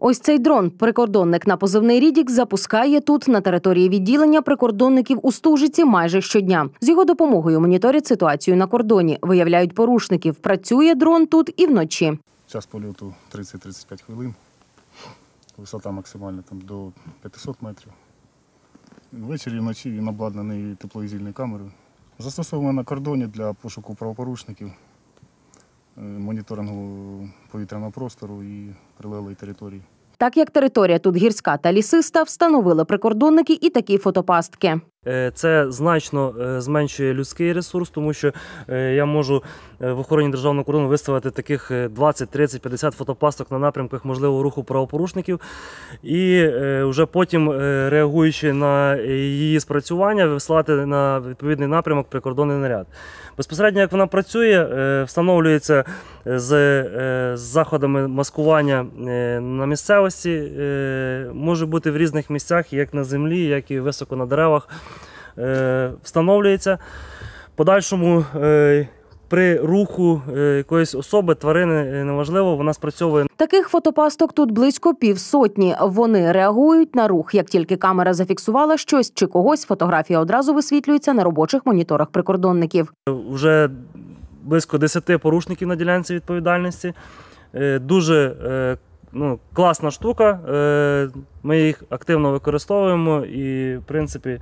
Ось цей дрон прикордонник на позивний «Рідік» запускає тут, на території відділення прикордонників у Стужиці, майже щодня. З його допомогою моніторять ситуацію на кордоні, виявляють порушників. Працює дрон тут і вночі. Час польоту 30-35 хвилин. Висота максимальна до 500 метрів. Ввечері і вночі він обладнаний тепловізійною камерою. Застосовуємо на кордоні для пошуку правопорушників, моніторингу повітряного простору і прилеглої території. Так як територія тут гірська та лісиста, встановили прикордонники і такі фотопастки. Це значно зменшує людський ресурс, тому що я можу в охороні державного кордону виставити таких 20, 30, 50 фотопасток на напрямках можливого руху правопорушників. І вже потім, реагуючи на її спрацювання, вислати на відповідний напрямок прикордонний наряд. Безпосередньо, як вона працює, встановлюється з заходами маскування на місцевості, може бути в різних місцях, як на землі, як і високо на деревах. Встановлюється. В подальшому при руху якоїсь особи, тварини, неважливо, вона спрацьовує. Таких фотопасток тут близько півсотні. Вони реагують на рух. Як тільки камера зафіксувала щось чи когось, фотографія одразу висвітлюється на робочих моніторах прикордонників. Вже близько 10 порушників на ділянці відповідальності. Дуже класна штука, ми їх активно використовуємо і, в принципі,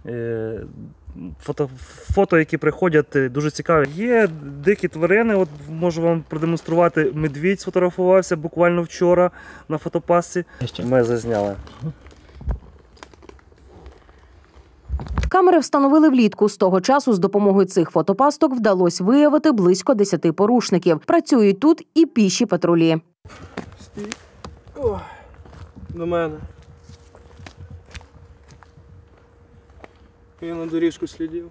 фото, які приходять, дуже цікаві. Є дикі тварини, от можу вам продемонструвати, медвідь сфотографувався буквально вчора на фотопастці. Ми зазняли. Камери встановили влітку. З того часу з допомогою цих фотопасток вдалося виявити близько 10 порушників. Працюють тут і піші патрулі. Стій. О, до мене. Я на доріжку слідів.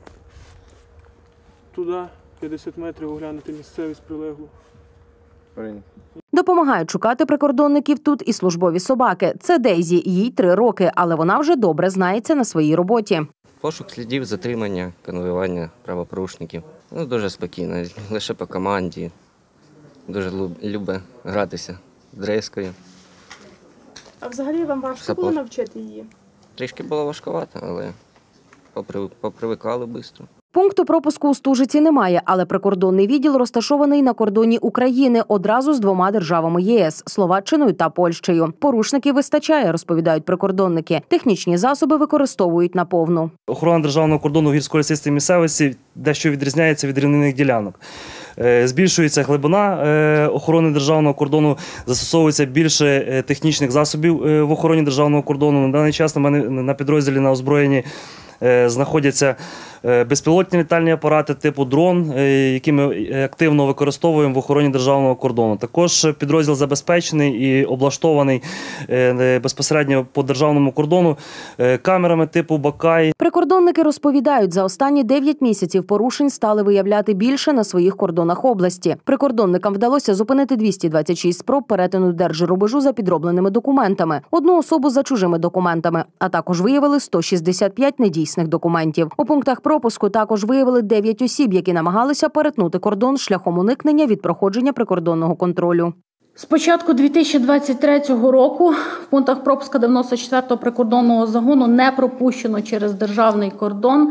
Туди 50 метрів оглянути місцевість прилеглу. Допомагають шукати прикордонників тут і службові собаки. Це Дейзі, їй 3 роки, але вона вже добре знається на своїй роботі. Пошук слідів, затримання, конвоювання правопорушників. Дуже спокійно, лише по команді. Дуже любить гратися з дрескою. А взагалі вам важко було навчити її? Трішки було важкувато, але попривикали швидко. Пункту пропуску у Стужиці немає, але прикордонний відділ розташований на кордоні України одразу з 2 державами ЄС – Словаччиною та Польщею. Порушників вистачає, розповідають прикордонники. Технічні засоби використовують наповну. Охорона державного кордону в гірсько-лісистій місцевості дещо відрізняється від рівнинних ділянок. Збільшується глибина охорони державного кордону, застосовується більше технічних засобів в охороні державного кордону. На даний час на підрозділі на озброєнні знаходяться безпілотні літальні апарати типу дрон, які ми активно використовуємо в охороні державного кордону. Також підрозділ забезпечений і облаштований безпосередньо по державному кордону камерами типу Бакай. Прикордонники розповідають, за останні 9 місяців порушень стали виявляти більше на своїх кордонах області. Прикордонникам вдалося зупинити 226 спроб перетину держрубежу за підробленими документами, 1 особу за чужими документами, а також виявили 165 недійсних документів. У пунктах пропуску також виявили 9 осіб, які намагалися перетнути кордон шляхом уникнення від проходження прикордонного контролю. З початку 2023 року в пунктах пропуску 94-го прикордонного загону не пропущено через державний кордон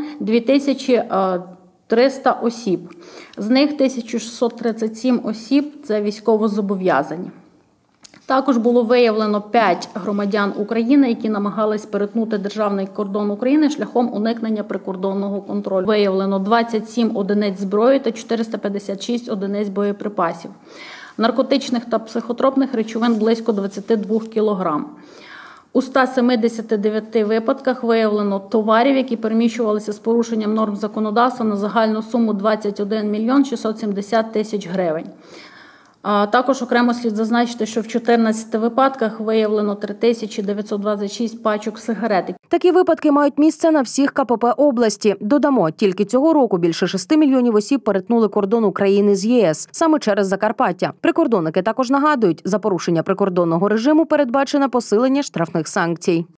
2300 осіб. З них 1637 осіб – це військовозобов'язані. Також було виявлено 5 громадян України, які намагались перетнути державний кордон України шляхом уникнення прикордонного контролю. Виявлено 27 одиниць зброї та 456 одиниць боєприпасів. Наркотичних та психотропних речовин близько 22 кг. У 179 випадках виявлено товарів, які переміщувалися з порушенням норм законодавства на загальну суму 21 мільйон 670 тисяч гривень. Також окремо слід зазначити, що в 14 випадках виявлено 3926 пачок сигарет. Такі випадки мають місце на всіх КПП області. Додамо, тільки цього року більше 6 мільйонів осіб перетнули кордон України з ЄС, саме через Закарпаття. Прикордонники також нагадують, за порушення прикордонного режиму передбачено посилення штрафних санкцій.